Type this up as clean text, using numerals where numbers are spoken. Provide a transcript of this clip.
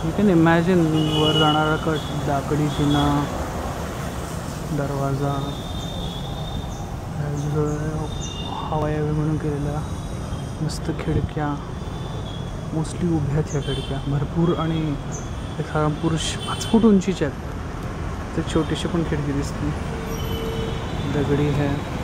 You can imagine वर जाणारा लाकडी जिना, दरवाजा, हवा यावी म्हणून केलेल्या मस्त खिडक्या, मोस्टली उभ्या आहेत ह्या खिडक्या भरपूर आणि एक पुरुष 5 फूट उंचीच्या आहेत. ते छोटीशी पण खिडकी दिसते, दगडी आहे.